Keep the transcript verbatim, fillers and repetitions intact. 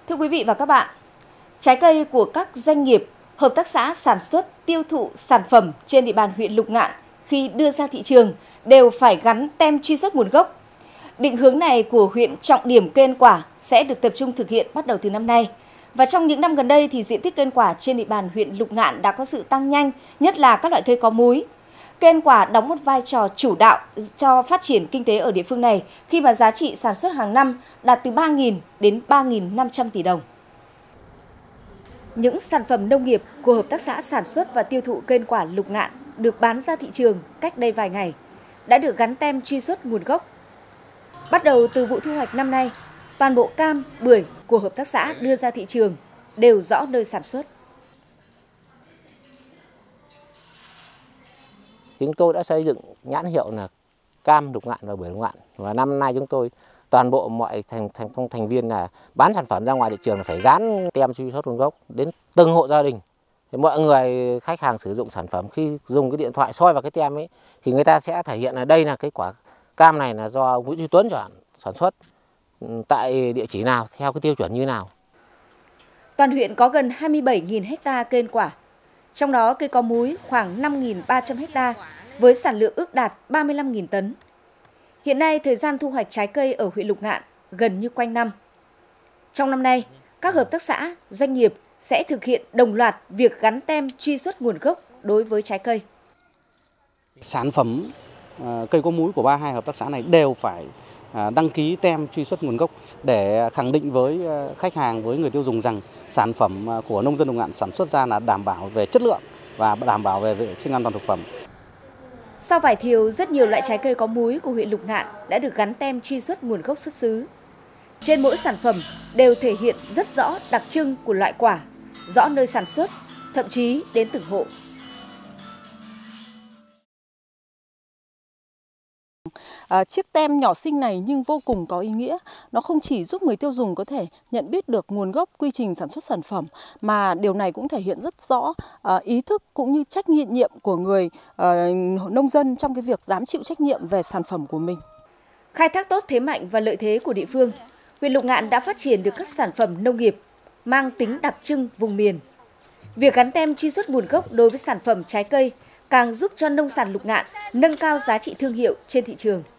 Thưa quý vị và các bạn, trái cây của các doanh nghiệp, hợp tác xã sản xuất, tiêu thụ sản phẩm trên địa bàn huyện Lục Ngạn khi đưa ra thị trường đều phải gắn tem truy xuất nguồn gốc. Định hướng này của huyện trọng điểm cây quả sẽ được tập trung thực hiện bắt đầu từ năm nay. Và trong những năm gần đây thì diện tích cây quả trên địa bàn huyện Lục Ngạn đã có sự tăng nhanh, nhất là các loại cây có múi. Cây quả đóng một vai trò chủ đạo cho phát triển kinh tế ở địa phương này khi mà giá trị sản xuất hàng năm đạt từ ba nghìn đến ba nghìn năm trăm tỷ đồng. Những sản phẩm nông nghiệp của hợp tác xã sản xuất và tiêu thụ cây quả Lục Ngạn được bán ra thị trường cách đây vài ngày đã được gắn tem truy xuất nguồn gốc. Bắt đầu từ vụ thu hoạch năm nay, toàn bộ cam, bưởi của hợp tác xã đưa ra thị trường đều rõ nơi sản xuất. Chúng tôi đã xây dựng nhãn hiệu là cam Lục Ngạn và bưởi Lục Ngạn, và năm nay chúng tôi toàn bộ mọi thành thành phong thành viên là bán sản phẩm ra ngoài thị trường là phải dán tem truy xuất nguồn gốc đến từng hộ gia đình. Thì mọi người khách hàng sử dụng sản phẩm khi dùng cái điện thoại soi vào cái tem ấy thì người ta sẽ thể hiện là đây là cái quả cam này là do Nguyễn Duy Tuấn sản xuất tại địa chỉ nào theo cái tiêu chuẩn như nào. Toàn huyện có gần hai mươi bảy nghìn ha cây quả, trong đó cây có múi khoảng năm nghìn ba trăm ha với sản lượng ước đạt ba mươi lăm nghìn tấn. Hiện nay thời gian thu hoạch trái cây ở huyện Lục Ngạn gần như quanh năm. Trong năm nay, các hợp tác xã, doanh nghiệp sẽ thực hiện đồng loạt việc gắn tem truy xuất nguồn gốc đối với trái cây. Sản phẩm cây có múi của ba mươi hai hợp tác xã này đều phải đăng ký tem truy xuất nguồn gốc để khẳng định với khách hàng, với người tiêu dùng rằng sản phẩm của nông dân Lục Ngạn sản xuất ra là đảm bảo về chất lượng và đảm bảo về vệ sinh an toàn thực phẩm. Sau vải thiều, rất nhiều loại trái cây có múi của huyện Lục Ngạn đã được gắn tem truy xuất nguồn gốc xuất xứ. Trên mỗi sản phẩm đều thể hiện rất rõ đặc trưng của loại quả, rõ nơi sản xuất, thậm chí đến từng hộ. À, chiếc tem nhỏ xinh này nhưng vô cùng có ý nghĩa. Nó không chỉ giúp người tiêu dùng có thể nhận biết được nguồn gốc, quy trình sản xuất sản phẩm, mà điều này cũng thể hiện rất rõ à, ý thức cũng như trách nhiệm của người à, nông dân trong cái việc dám chịu trách nhiệm về sản phẩm của mình. Khai thác tốt thế mạnh và lợi thế của địa phương, huyện Lục Ngạn đã phát triển được các sản phẩm nông nghiệp mang tính đặc trưng vùng miền. Việc gắn tem truy xuất nguồn gốc đối với sản phẩm trái cây càng giúp cho nông sản Lục Ngạn nâng cao giá trị thương hiệu trên thị trường.